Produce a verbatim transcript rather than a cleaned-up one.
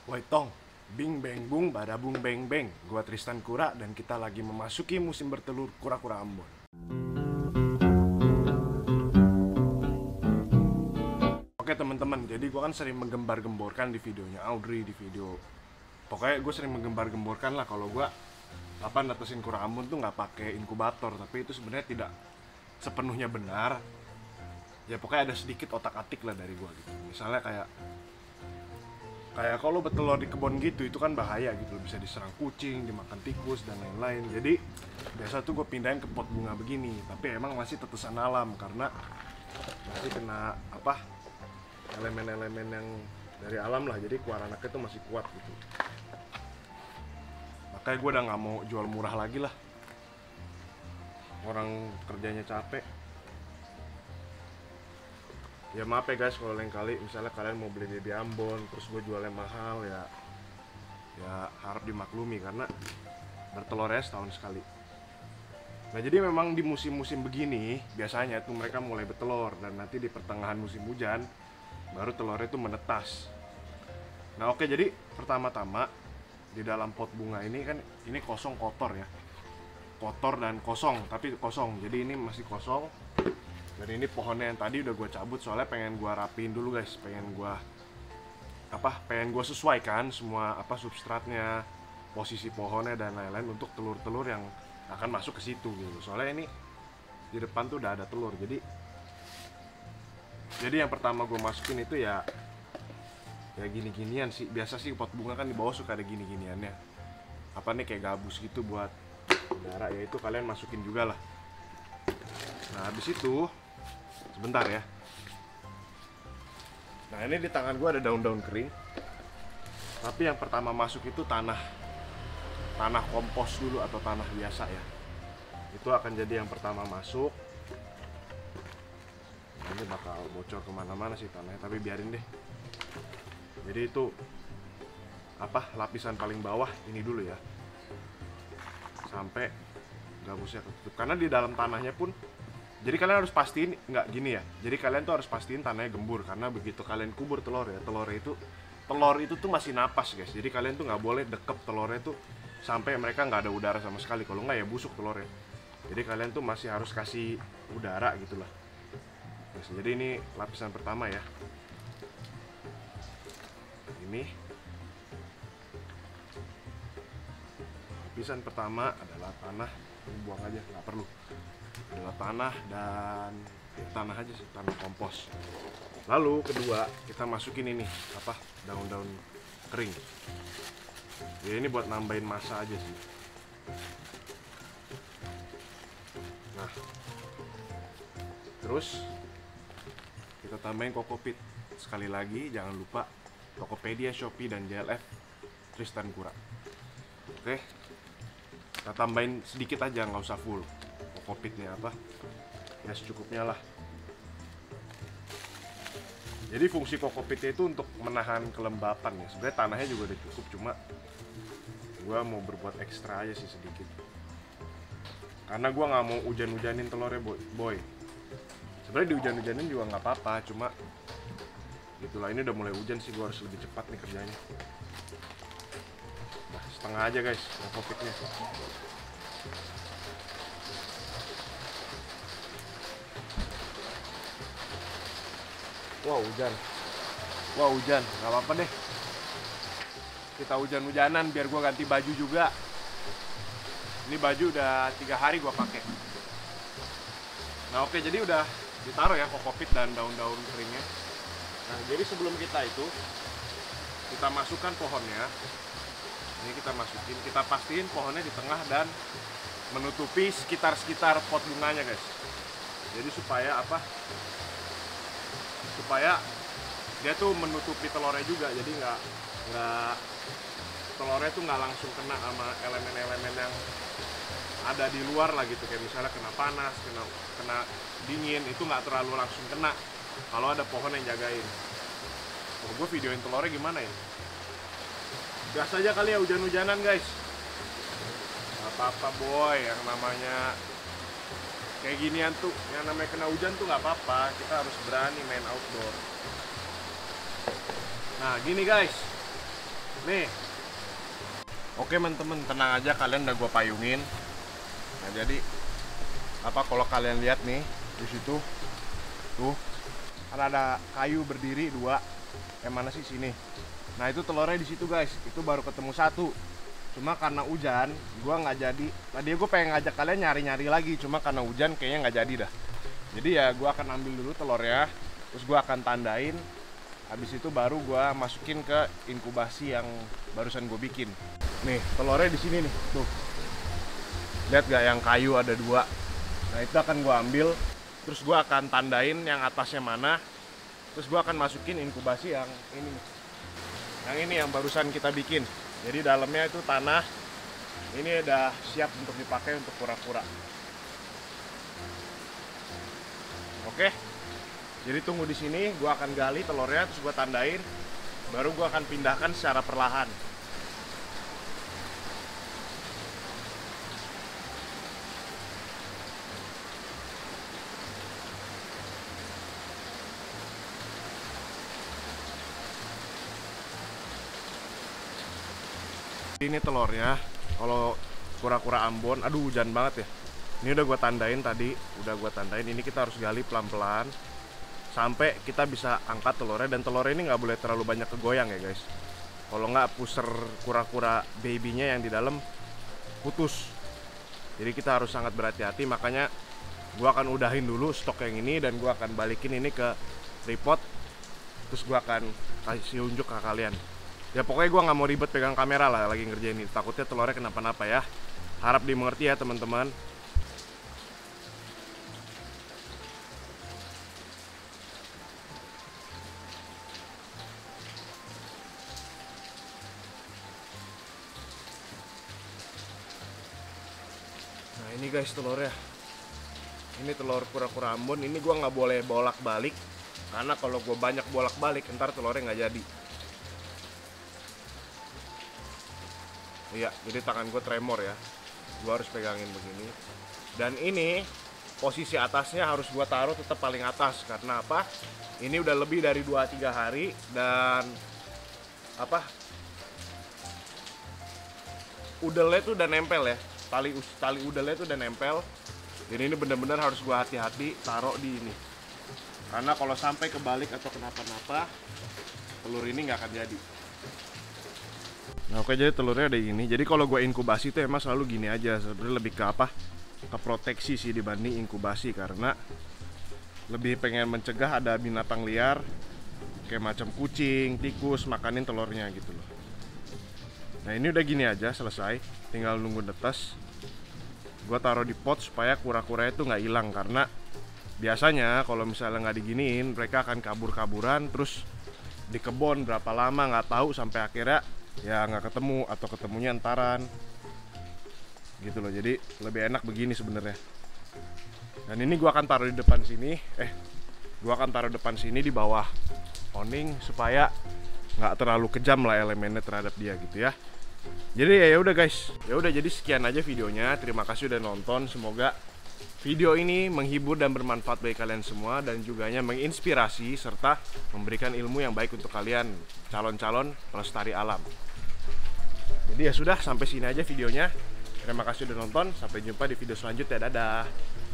Woi Tong, bing beng bung bada bung beng beng. Gua Tristan Kura dan kita lagi memasuki musim bertelur kura-kura Ambon. Oke teman-teman, jadi gua kan sering menggembar-gemborkan di videonya Audrey, di video pokoknya gue sering menggembar-gemborkan lah kalau gua apa netesin kura Ambon tuh nggak pakai inkubator, tapi itu sebenarnya tidak sepenuhnya benar. Ya pokoknya ada sedikit otak-atik lah dari gua gitu. Misalnya kayak kayak kalau betelor di kebun gitu itu kan bahaya gitu, bisa diserang kucing, dimakan tikus dan lain-lain. Jadi biasa tuh gue pindahin ke pot bunga begini, tapi emang masih tetesan alam karena masih kena apa elemen-elemen yang dari alam lah, jadi keluar anaknya tuh masih kuat gitu. Makanya gue udah nggak mau jual murah lagi lah, orang kerjanya capek. Ya maaf ya guys kalau lain kali misalnya kalian mau beli baby Ambon terus gue jualnya mahal, ya ya harap dimaklumi karena bertelurnya setahun sekali. Nah jadi memang di musim-musim begini biasanya tuh mereka mulai bertelur, dan nanti di pertengahan musim hujan baru telurnya itu menetas. Nah oke, jadi pertama-tama di dalam pot bunga ini kan ini kosong, kotor ya, kotor dan kosong, tapi kosong, jadi ini masih kosong. Dan ini pohonnya yang tadi udah gue cabut soalnya pengen gue rapiin dulu guys, pengen gue apa pengen gue sesuaikan semua apa substratnya, posisi pohonnya dan lain-lain untuk telur-telur yang akan masuk ke situ gitu. Soalnya ini di depan tuh udah ada telur, jadi jadi yang pertama gue masukin itu ya ya gini-ginian sih. Biasa sih pot bunga kan di bawah suka ada gini-giniannya, apa nih kayak gabus gitu buat udara, ya itu kalian masukin juga lah. Nah habis itu sebentar ya. Nah ini di tangan gue ada daun-daun kering, tapi yang pertama masuk itu tanah tanah kompos dulu atau tanah biasa ya. Itu akan jadi yang pertama masuk. Nah, ini bakal bocor kemana-mana sih tanahnya, tapi biarin deh. Jadi itu apa lapisan paling bawah ini dulu ya, sampai gabusnya ketutup. Karena di dalam tanahnya pun, jadi kalian harus pastiin nggak gini ya. Jadi kalian tuh harus pastiin tanahnya gembur, karena begitu kalian kubur telur ya, telurnya itu telur itu tuh masih napas guys. Jadi kalian tuh nggak boleh dekep telurnya tuh sampai mereka nggak ada udara sama sekali. Kalau nggak ya busuk telurnya. Jadi kalian tuh masih harus kasih udara gitulah. Jadi ini lapisan pertama ya. Ini lapisan pertama adalah tanah. Ini buang aja, nggak perlu. Adalah tanah dan ya, tanah aja sih, tanah kompos. Lalu kedua kita masukin ini apa daun-daun kering. Ya ini buat nambahin massa aja sih. Nah terus kita tambahin kokopit. Sekali lagi jangan lupa Tokopedia, Shopee dan J L F Tristan Kura. Oke, kita tambahin sedikit aja, nggak usah full kokopitnya apa ya, secukupnya lah. Jadi fungsi kokopitnya itu untuk menahan kelembapan ya. Sebenarnya tanahnya juga udah cukup, cuma gua mau berbuat ekstra aja sih sedikit, karena gua nggak mau hujan-hujanin telurnya boy, boy. Sebenarnya dihujan-hujanin juga nggak apa-apa, cuma gitulah, ini udah mulai hujan sih, gua harus lebih cepat nih kerjanya. Nah setengah aja guys kokopitnya. Wah hujan, wah hujan, nggak apa-apa deh. Kita hujan-hujanan biar gua ganti baju juga. Ini baju udah tiga hari gua pakai. Nah oke, jadi udah ditaruh ya kokopit dan daun-daun keringnya. Nah jadi sebelum kita itu kita masukkan pohonnya. Ini kita masukin, kita pastiin pohonnya di tengah dan menutupi sekitar-sekitar pot bunganya guys. Jadi supaya apa? Supaya dia tuh menutupi telurnya juga, jadi nggak nggak telurnya tuh nggak langsung kena sama elemen-elemen yang ada di luar lah gitu, kayak misalnya kena panas, kena kena dingin, itu nggak terlalu langsung kena kalau ada pohon yang jagain. Oh, gue videoin telurnya gimana ya? Gas aja kali ya hujan-hujanan guys. Gak apa-apa boy, yang namanya kayak ginian tuh, yang namanya kena hujan tuh nggak apa-apa. Kita harus berani main outdoor. Nah gini guys, Nih. Oke teman-teman, tenang aja, kalian udah gue payungin. Nah jadi apa kalau kalian lihat nih di situ tuh kan ada kayu berdiri dua. Yang mana sih sini? Nah itu telurnya di situ guys. Itu baru ketemu satu. Cuma karena hujan, gue nggak jadi. Tadi gue pengen ngajak kalian nyari-nyari lagi, cuma karena hujan kayaknya nggak jadi dah. Jadi ya gue akan ambil dulu telurnya, terus gue akan tandain. Habis itu baru gue masukin ke inkubasi yang barusan gue bikin. Nih telurnya di sini nih, tuh. Lihat gak yang kayu ada dua. Nah itu akan gue ambil, terus gue akan tandain yang atasnya mana. Terus gue akan masukin inkubasi yang ini. Yang ini yang barusan kita bikin. Jadi dalamnya itu tanah. Ini udah siap untuk dipakai untuk kura-kura. Oke. Jadi tunggu di sini, gue akan gali telurnya, terus gue tandain. Baru gue akan pindahkan secara perlahan. Ini telurnya, kalau kura-kura Ambon, aduh hujan banget ya. Ini udah gue tandain tadi, udah gue tandain. Ini kita harus gali pelan-pelan sampai kita bisa angkat telurnya. Dan telurnya ini nggak boleh terlalu banyak kegoyang ya guys. Kalau nggak puser kura-kura babynya yang di dalam putus. Jadi kita harus sangat berhati-hati. Makanya gue akan udahin dulu stok yang ini dan gue akan balikin ini ke tripod. Terus gue akan kasih unjuk ke kalian. Ya pokoknya gue nggak mau ribet pegang kamera lah lagi ngerjain ini. Takutnya telurnya kenapa-napa ya. Harap dimengerti ya teman-teman. Nah ini guys telurnya. Ini telur kura-kura Ambon. Ini gue nggak boleh bolak-balik. Karena kalau gue banyak bolak-balik ntar telurnya nggak jadi. Iya, jadi tangan gue tremor ya. Gue harus pegangin begini. Dan ini posisi atasnya harus gue taruh tetap paling atas. Karena apa? Ini udah lebih dari dua tiga hari. Dan apa? Udelnya tuh udah nempel ya. Tali, tali udelnya tuh udah nempel. Jadi ini bener-bener harus gue hati-hati taruh di ini. Karena kalau sampai kebalik atau kenapa-napa, telur ini nggak akan jadi. Nah oke, jadi telurnya ada gini. Jadi kalau gue inkubasi itu emang selalu gini aja. Sebenarnya lebih ke apa? Ke proteksi sih dibanding inkubasi. Karena lebih pengen mencegah ada binatang liar kayak macam kucing, tikus makanin telurnya gitu loh. Nah ini udah gini aja selesai. Tinggal nunggu netes. Gue taruh di pot supaya kura-kuranya itu nggak hilang. Karena biasanya kalau misalnya nggak diginiin, mereka akan kabur-kaburan. Terus di kebun berapa lama nggak tahu sampai akhirnya ya nggak ketemu atau ketemunya entaran gitu loh. Jadi lebih enak begini sebenarnya. Dan ini gua akan taruh di depan sini eh gua akan taruh depan sini di bawah awning supaya nggak terlalu kejam lah elemennya terhadap dia gitu ya. Jadi ya udah guys, ya udah jadi sekian aja videonya. Terima kasih udah nonton. Semoga video ini menghibur dan bermanfaat bagi kalian semua dan juga menginspirasi serta memberikan ilmu yang baik untuk kalian calon-calon pelestari alam. Jadi ya sudah, sampai sini aja videonya. Terima kasih udah nonton. Sampai jumpa di video selanjutnya. Dadah.